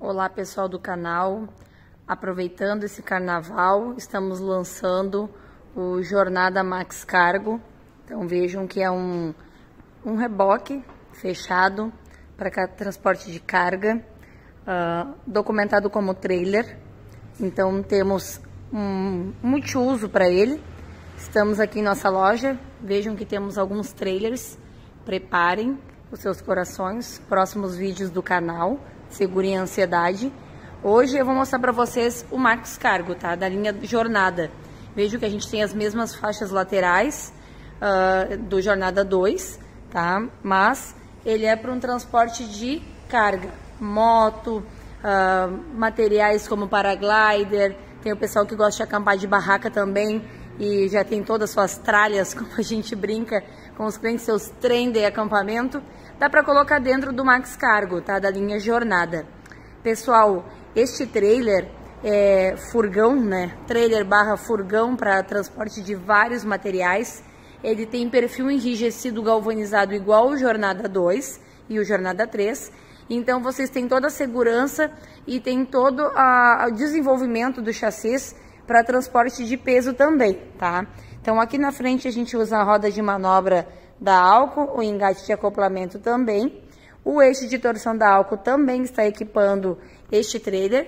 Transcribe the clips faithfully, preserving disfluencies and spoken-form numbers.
Olá pessoal do canal, aproveitando esse carnaval, estamos lançando o Jornada Max Cargo. Então vejam que é um, um reboque fechado para transporte de carga, uh, documentado como trailer. Então temos um multiuso para ele. Estamos aqui em nossa loja, vejam que temos alguns trailers, preparem os seus corações, próximos vídeos do canal, segurem a ansiedade. Hoje eu vou mostrar para vocês o Max Cargo, tá? Da linha Jornada. Vejo que a gente tem as mesmas faixas laterais uh, do Jornada dois, tá? Mas ele é para um transporte de carga, moto, uh, materiais como paraglider, tem o pessoal que gosta de acampar de barraca também, e já tem todas as suas tralhas, como a gente brinca com os clientes, seus trem de acampamento, dá para colocar dentro do Max Cargo, tá? Da linha Jornada. Pessoal, este trailer é furgão, né? Trailer barra furgão para transporte de vários materiais. Ele tem perfil enrijecido galvanizado igual o Jornada dois e o Jornada três. Então vocês têm toda a segurança e tem todo a, o desenvolvimento do chassi para transporte de peso também, tá? Então aqui na frente a gente usa a roda de manobra da Alco, o engate de acoplamento também. O eixo de torção da Alco também está equipando este trailer,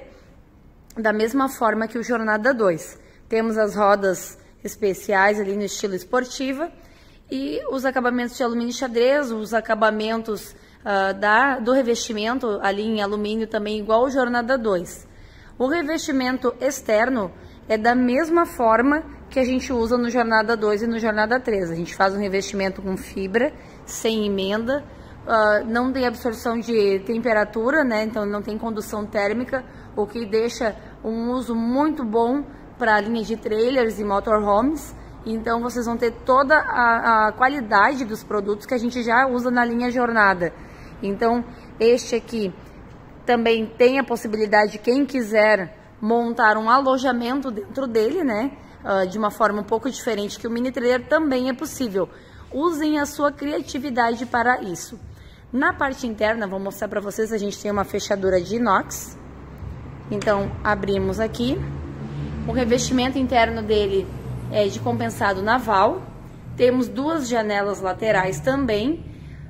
da mesma forma que o Jornada dois. Temos as rodas especiais ali no estilo esportiva e os acabamentos de alumínio xadrez, os acabamentos uh, da, do revestimento ali em alumínio também igual o Jornada dois. O revestimento externo é da mesma forma que a gente usa no Jornada dois e no Jornada três. A gente faz um revestimento com fibra, sem emenda, uh, não tem absorção de temperatura, né? Então não tem condução térmica, o que deixa um uso muito bom para a linha de trailers e motorhomes. Então vocês vão ter toda a, a qualidade dos produtos que a gente já usa na linha Jornada. Então este aqui também tem a possibilidade de quem quiser montar um alojamento dentro dele, né? Uh, de uma forma um pouco diferente que o mini trailer também é possível. Usem a sua criatividade para isso. Na parte interna, vou mostrar para vocês, a gente tem uma fechadura de inox. Então, abrimos aqui. O revestimento interno dele é de compensado naval. Temos duas janelas laterais também.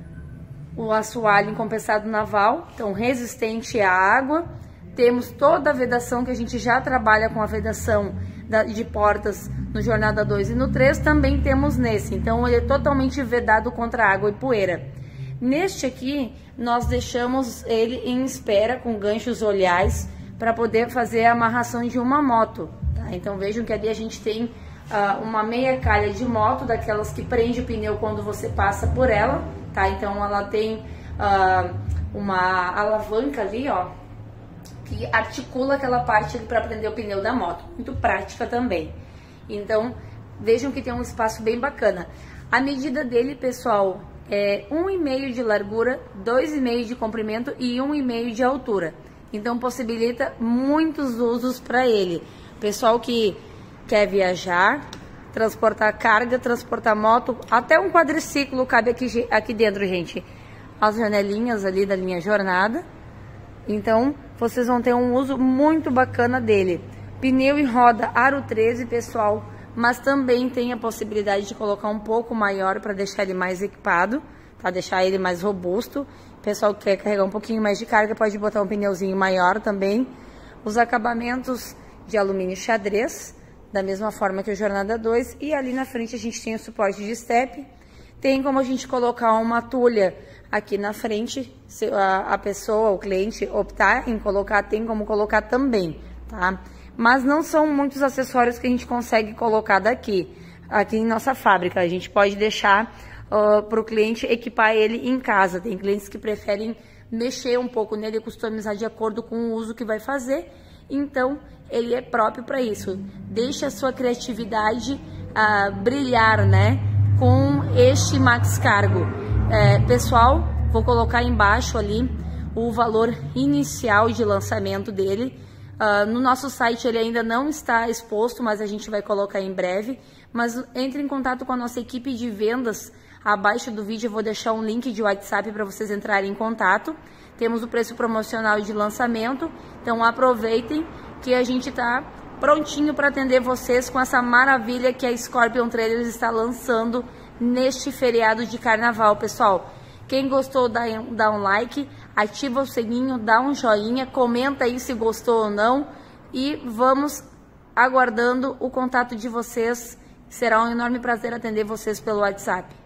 O assoalho em compensado naval, então resistente à água. Temos toda a vedação que a gente já trabalha com a vedação de portas no Jornada dois e no três, também temos nesse. Então ele é totalmente vedado contra água e poeira. Neste aqui, nós deixamos ele em espera com ganchos olhares para poder fazer a amarração de uma moto, tá? Então vejam que ali a gente tem uh, uma meia calha de moto, daquelas que prende o pneu quando você passa por ela, tá? Então ela tem uh, uma alavanca ali, ó, que articula aquela parte para prender o pneu da moto, muito prática também. Então vejam que tem um espaço bem bacana. A medida dele, pessoal, é um e meio de largura, dois e meio de comprimento e um e meio de altura. Então possibilita muitos usos para ele. Pessoal que quer viajar, transportar carga, transportar moto, até um quadriciclo cabe aqui, aqui dentro, gente. As janelinhas ali da linha Jornada. Então vocês vão ter um uso muito bacana dele. Pneu e roda aro treze, pessoal, mas também tem a possibilidade de colocar um pouco maior para deixar ele mais equipado, para deixar ele mais robusto. Pessoal que quer carregar um pouquinho mais de carga pode botar um pneuzinho maior também. Os acabamentos de alumínio xadrez, da mesma forma que o Jornada dois, e ali na frente a gente tem o suporte de step. Tem como a gente colocar uma tulha aqui na frente, se a, a pessoa, o cliente optar em colocar, tem como colocar também, tá? Mas não são muitos acessórios que a gente consegue colocar daqui, aqui em nossa fábrica. A gente pode deixar uh, para o cliente equipar ele em casa. Tem clientes que preferem mexer um pouco nele, customizar de acordo com o uso que vai fazer. Então, ele é próprio para isso. Deixe a sua criatividade uh, brilhar, né? Com este Max Cargo. É, pessoal, vou colocar embaixo ali o valor inicial de lançamento dele. Uh, no nosso site ele ainda não está exposto, mas a gente vai colocar em breve. Mas entre em contato com a nossa equipe de vendas Abaixo do vídeo eu vou deixar um link de WhatsApp para vocês entrarem em contato. Temos o preço promocional de lançamento, então aproveitem que a gente tá prontinho para atender vocês com essa maravilha que a Scorpion Trailers está lançando neste feriado de carnaval, pessoal. Quem gostou, dá, dá um like, ativa o sininho, dá um joinha, comenta aí se gostou ou não e vamos aguardando o contato de vocês. Será um enorme prazer atender vocês pelo WhatsApp.